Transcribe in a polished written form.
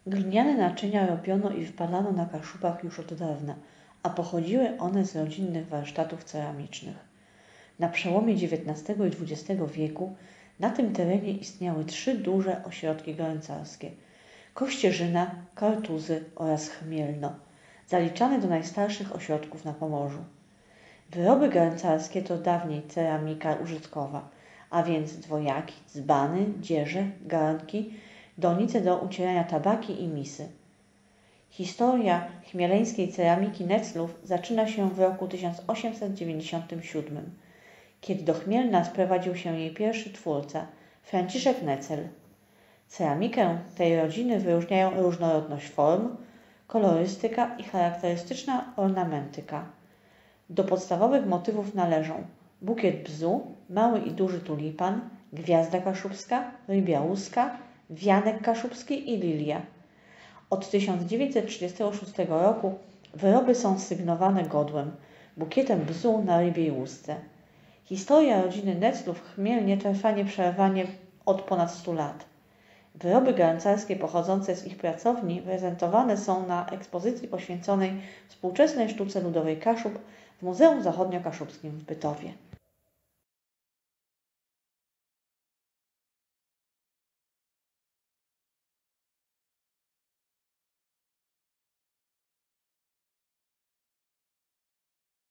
Gliniane naczynia robiono i wypalano na Kaszubach już od dawna, a pochodziły one z rodzinnych warsztatów ceramicznych. Na przełomie XIX i XX wieku na tym terenie istniały 3 duże ośrodki garncarskie – Kościerzyna, Kartuzy oraz Chmielno, zaliczane do najstarszych ośrodków na Pomorzu. Wyroby garncarskie to dawniej ceramika użytkowa, a więc dwojaki, dzbany, dzieże, garnki, donice do ucierania tabaki i misy. Historia chmieleńskiej ceramiki Neclów zaczyna się w roku 1897, kiedy do Chmielna sprowadził się jej pierwszy twórca, Franciszek Necel. Ceramikę tej rodziny wyróżniają różnorodność form, kolorystyka i charakterystyczna ornamentyka. Do podstawowych motywów należą bukiet bzu, mały i duży tulipan, gwiazda kaszubska, rybia łuska, wianek kaszubski i lilia. Od 1936 roku wyroby są sygnowane godłem, bukietem bzu na rybiej łusce. Historia rodziny Neclów w Chmielnie trwa nieprzerwanie od ponad 100 lat. Wyroby garncarskie pochodzące z ich pracowni prezentowane są na ekspozycji poświęconej współczesnej sztuce ludowej Kaszub w Muzeum Zachodnio-Kaszubskim w Bytowie.